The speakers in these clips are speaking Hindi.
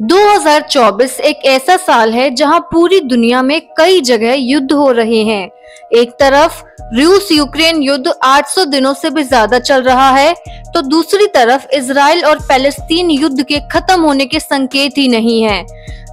2024 एक ऐसा साल है जहां पूरी दुनिया में कई जगह युद्ध हो रहे हैं। एक तरफ रूस यूक्रेन युद्ध 800 दिनों से भी ज्यादा चल रहा है, तो दूसरी तरफ इजराइल और पैलेस्तीन युद्ध के खत्म होने के संकेत ही नहीं है।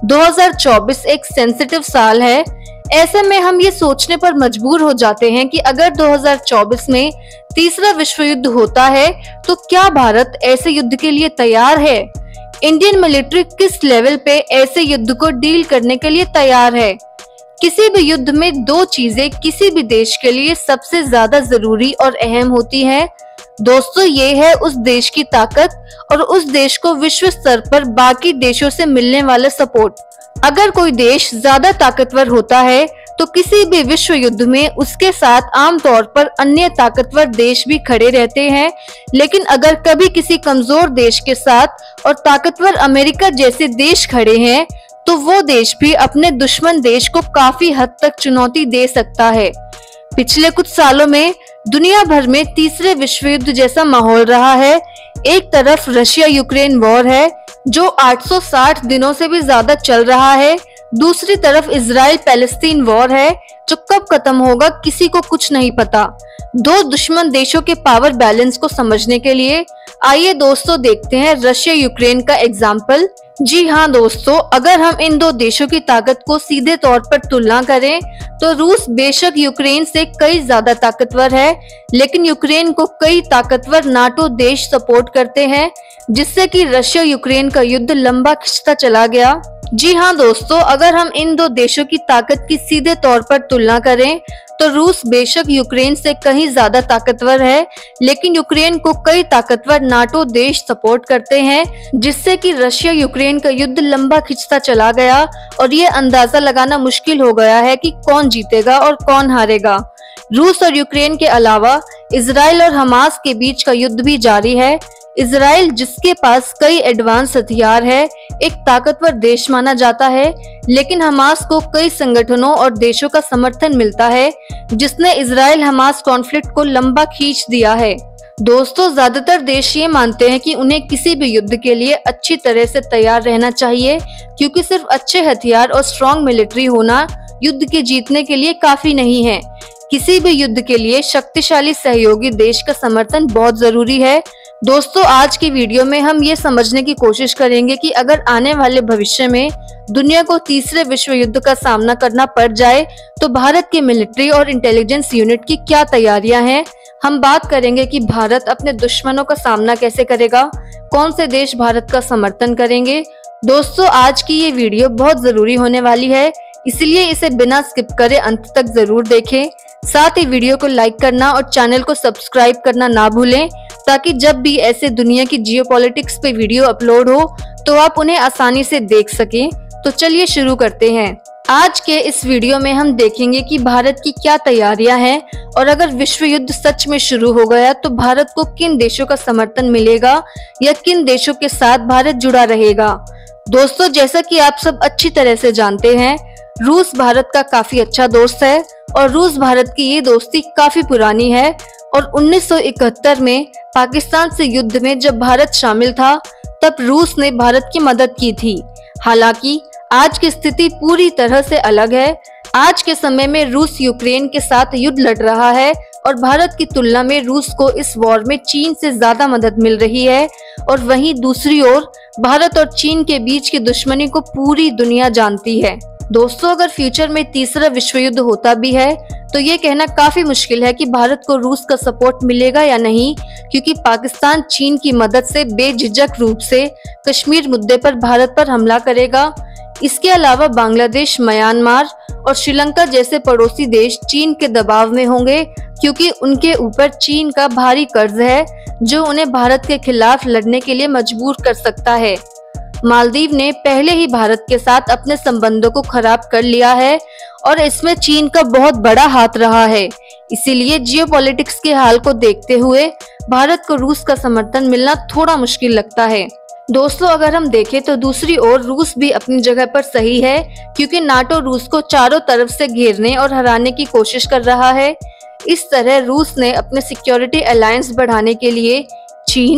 2024 एक सेंसिटिव साल है। ऐसे में हम ये सोचने पर मजबूर हो जाते हैं कि अगर 2024 में तीसरा विश्व युद्ध होता है तो क्या भारत ऐसे युद्ध के लिए तैयार है? इंडियन मिलिट्री किस लेवल पे ऐसे युद्ध को डील करने के लिए तैयार है? किसी भी युद्ध में दो चीजें किसी भी देश के लिए सबसे ज्यादा जरूरी और अहम होती हैं। दोस्तों, ये है उस देश की ताकत और उस देश को विश्व स्तर पर बाकी देशों से मिलने वाला सपोर्ट। अगर कोई देश ज्यादा ताकतवर होता है तो किसी भी विश्व युद्ध में उसके साथ आमतौर पर अन्य ताकतवर देश भी खड़े रहते हैं। लेकिन अगर कभी किसी कमजोर देश के साथ और ताकतवर अमेरिका जैसे देश खड़े हैं तो वो देश भी अपने दुश्मन देश को काफी हद तक चुनौती दे सकता है। पिछले कुछ सालों में दुनिया भर में तीसरे विश्व युद्ध जैसा माहौल रहा है। एक तरफ रशिया यूक्रेन वॉर है जो 860 दिनों से भी ज्यादा चल रहा है। दूसरी तरफ इजराइल पैलेस्तीन वॉर है जो कब खत्म होगा किसी को कुछ नहीं पता। दो दुश्मन देशों के पावर बैलेंस को समझने के लिए आइए दोस्तों देखते हैं रशिया यूक्रेन का एग्जाम्पल। जी हाँ दोस्तों, अगर हम इन दो देशों की ताकत को सीधे तौर पर तुलना करें तो रूस बेशक यूक्रेन से कई ज्यादा ताकतवर है, लेकिन यूक्रेन को कई ताकतवर नाटो देश सपोर्ट करते हैं, जिससे कि रशिया यूक्रेन का युद्ध लंबा खिंचता चला गया। जी हाँ दोस्तों, अगर हम इन दो देशों की ताकत की सीधे तौर पर तुलना करें तो रूस बेशक यूक्रेन से कहीं ज्यादा ताकतवर है, लेकिन यूक्रेन को कई ताकतवर नाटो देश सपोर्ट करते हैं, जिससे कि रशिया यूक्रेन का युद्ध लंबा खिंचता चला गया और ये अंदाजा लगाना मुश्किल हो गया है कि कौन जीतेगा और कौन हारेगा। रूस और यूक्रेन के अलावा इजराइल और हमास के बीच का युद्ध भी जारी है। इजराइल, जिसके पास कई एडवांस हथियार है, एक ताकतवर देश माना जाता है, लेकिन हमास को कई संगठनों और देशों का समर्थन मिलता है, जिसने इजराइल हमास कॉन्फ्लिक्ट को लंबा खींच दिया है। दोस्तों, ज्यादातर देश ये मानते हैं कि उन्हें किसी भी युद्ध के लिए अच्छी तरह से तैयार रहना चाहिए, क्योंकि सिर्फ अच्छे हथियार और स्ट्रॉन्ग मिलिट्री होना युद्ध के जीतने के लिए काफी नहीं है। किसी भी युद्ध के लिए शक्तिशाली सहयोगी देश का समर्थन बहुत जरूरी है। दोस्तों, आज की वीडियो में हम ये समझने की कोशिश करेंगे कि अगर आने वाले भविष्य में दुनिया को तीसरे विश्व युद्ध का सामना करना पड़ जाए तो भारत की मिलिट्री और इंटेलिजेंस यूनिट की क्या तैयारियां हैं। हम बात करेंगे कि भारत अपने दुश्मनों का सामना कैसे करेगा, कौन से देश भारत का समर्थन करेंगे। दोस्तों, आज की ये वीडियो बहुत जरूरी होने वाली है, इसलिए इसे बिना स्किप करे अंत तक जरूर देखें। साथ ही वीडियो को लाइक करना और चैनल को सब्सक्राइब करना ना भूलें, ताकि जब भी ऐसे दुनिया की जियोपॉलिटिक्स पे वीडियो अपलोड हो तो आप उन्हें आसानी से देख सकें। तो चलिए शुरू करते हैं। आज के इस वीडियो में हम देखेंगे कि भारत की क्या तैयारियां हैं और अगर विश्व युद्ध सच में शुरू हो गया तो भारत को किन देशों का समर्थन मिलेगा या किन देशों के साथ भारत जुड़ा रहेगा। दोस्तों, जैसा कि आप सब अच्छी तरह से जानते हैं, रूस भारत का काफी अच्छा दोस्त है और रूस भारत की ये दोस्ती काफी पुरानी है और 1971 में पाकिस्तान से युद्ध में जब भारत शामिल था तब रूस ने भारत की मदद की थी। हालांकि आज की स्थिति पूरी तरह से अलग है। आज के समय में रूस यूक्रेन के साथ युद्ध लड़ रहा है और भारत की तुलना में रूस को इस वॉर में चीन से ज्यादा मदद मिल रही है और वहीं दूसरी ओर भारत और चीन के बीच की दुश्मनी को पूरी दुनिया जानती है। दोस्तों, अगर फ्यूचर में तीसरा विश्व युद्ध होता भी है तो ये कहना काफी मुश्किल है कि भारत को रूस का सपोर्ट मिलेगा या नहीं, क्योंकि पाकिस्तान चीन की मदद से बेझिझक रूप से कश्मीर मुद्दे पर भारत पर हमला करेगा। इसके अलावा बांग्लादेश, म्यांमार और श्रीलंका जैसे पड़ोसी देश चीन के दबाव में होंगे, क्योंकि उनके ऊपर चीन का भारी कर्ज है जो उन्हें भारत के खिलाफ लड़ने के लिए मजबूर कर सकता है। मालदीव ने पहले ही भारत के साथ अपने संबंधों को खराब कर लिया है और इसमें चीन का बहुत बड़ा हाथ रहा है। इसीलिए जियोपॉलिटिक्स के हाल को देखते हुए भारत को रूस का समर्थन मिलना थोड़ा मुश्किल लगता है। दोस्तों, अगर हम देखें तो दूसरी ओर रूस भी अपनी जगह पर सही है, क्योंकि नाटो रूस को चारों तरफ से घेरने और हराने की कोशिश कर रहा है। इस तरह रूस ने अपने सिक्योरिटी अलायंस बढ़ाने के लिए चीन,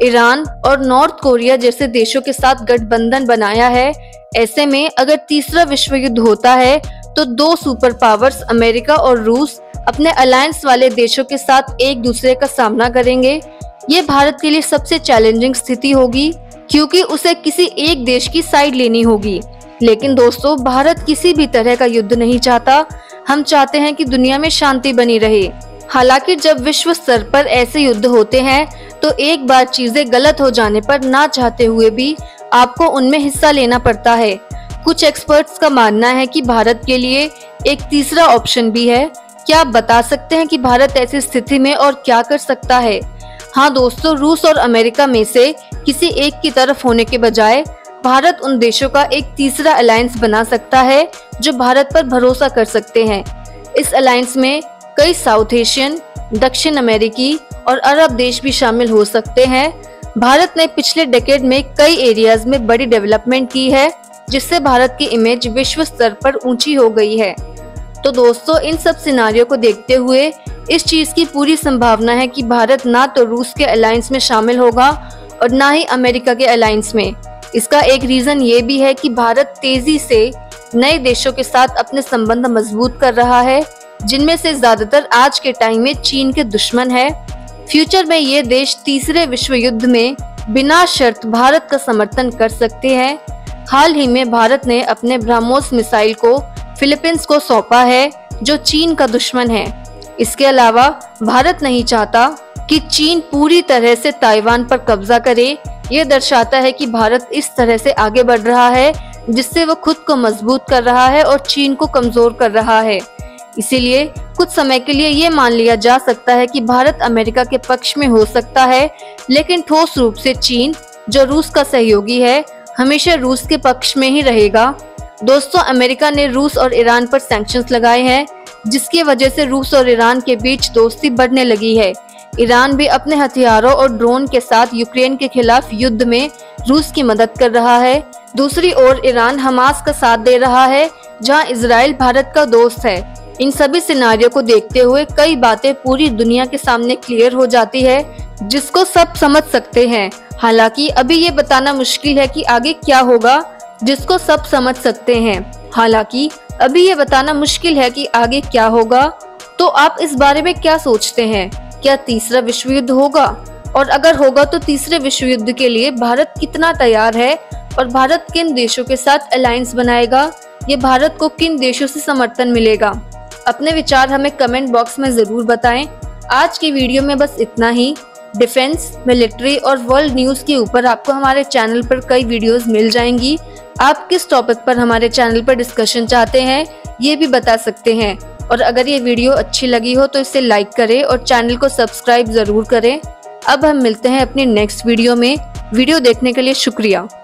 ईरान और नॉर्थ कोरिया जैसे देशों के साथ गठबंधन बनाया है। ऐसे में अगर तीसरा विश्व युद्ध होता है तो दो सुपर पावर्स अमेरिका और रूस अपने अलायंस वाले देशों के साथ एक दूसरे का सामना करेंगे। ये भारत के लिए सबसे चैलेंजिंग स्थिति होगी, क्योंकि उसे किसी एक देश की साइड लेनी होगी। लेकिन दोस्तों, भारत किसी भी तरह का युद्ध नहीं चाहता। हम चाहते हैं कि दुनिया में शांति बनी रहे। हालांकि जब विश्व स्तर पर ऐसे युद्ध होते हैं तो एक बार चीजें गलत हो जाने पर ना चाहते हुए भी आपको उनमें हिस्सा लेना पड़ता है। कुछ एक्सपर्ट्स का मानना है कि भारत के लिए एक तीसरा ऑप्शन भी है। क्या आप बता सकते हैं कि भारत ऐसी स्थिति में और क्या कर सकता है? हाँ दोस्तों, रूस और अमेरिका में से किसी एक की तरफ होने के बजाय भारत उन देशों का एक तीसरा अलायंस बना सकता है जो भारत पर भरोसा कर सकते हैं। इस अलायंस में कई साउथ एशियन, दक्षिण अमेरिकी और अरब देश भी शामिल हो सकते हैं। भारत ने पिछले डेकेड में कई एरियाज में बड़ी डेवलपमेंट की है, जिससे भारत की इमेज विश्व स्तर पर ऊंची हो गई है। तो दोस्तों, इन सब सिनारियों को देखते हुए इस चीज की पूरी संभावना है कि भारत ना तो रूस के अलायंस में शामिल होगा और ना ही अमेरिका के अलायंस में। इसका एक रीजन ये भी है कि भारत तेजी से नए देशों के साथ अपने संबंध मजबूत कर रहा है, जिनमें से ज्यादातर आज के टाइम में चीन के दुश्मन है। फ्यूचर में ये देश तीसरे विश्व युद्ध में बिना शर्त भारत का समर्थन कर सकते हैं। हाल ही में भारत ने अपने ब्रह्मोस मिसाइल को फिलीपींस को सौंपा है, जो चीन का दुश्मन है। इसके अलावा भारत नहीं चाहता कि चीन पूरी तरह से ताइवान पर कब्जा करे। ये दर्शाता है कि भारत इस तरह से आगे बढ़ रहा है, जिससे वो खुद को मजबूत कर रहा है और चीन को कमजोर कर रहा है। इसीलिए कुछ समय के लिए ये मान लिया जा सकता है कि भारत अमेरिका के पक्ष में हो सकता है, लेकिन ठोस रूप से चीन, जो रूस का सहयोगी है, हमेशा रूस के पक्ष में ही रहेगा। दोस्तों, अमेरिका ने रूस और ईरान पर सैंक्शंस लगाए हैं, जिसकी वजह से रूस और ईरान के बीच दोस्ती बढ़ने लगी है। ईरान भी अपने हथियारों और ड्रोन के साथ यूक्रेन के खिलाफ युद्ध में रूस की मदद कर रहा है। दूसरी ओर ईरान हमास का साथ दे रहा है, जहां इजराइल भारत का दोस्त है। इन सभी सिनारियों को देखते हुए कई बातें पूरी दुनिया के सामने क्लियर हो जाती है, जिसको सब समझ सकते हैं। हालांकि अभी ये बताना मुश्किल है कि आगे क्या होगा, जिसको सब समझ सकते हैं। हालांकि अभी ये बताना मुश्किल है कि आगे क्या होगा। तो आप इस बारे में क्या सोचते हैं? क्या तीसरा विश्व युद्ध होगा? और अगर होगा तो तीसरे विश्व युद्ध के लिए भारत कितना तैयार है? और भारत किन देशों के साथ अलायंस बनाएगा? ये भारत को किन देशों से समर्थन मिलेगा? अपने विचार हमें कमेंट बॉक्स में जरूर बताएं। आज की वीडियो में बस इतना ही। डिफेंस, मिलिट्री और वर्ल्ड न्यूज के ऊपर आपको हमारे चैनल पर कई वीडियोस मिल जाएंगी। आप किस टॉपिक पर हमारे चैनल पर डिस्कशन चाहते हैं, ये भी बता सकते हैं। और अगर ये वीडियो अच्छी लगी हो तो इसे लाइक करें और चैनल को सब्सक्राइब जरूर करें। अब हम मिलते हैं अपनी नेक्स्ट वीडियो में। वीडियो देखने के लिए शुक्रिया।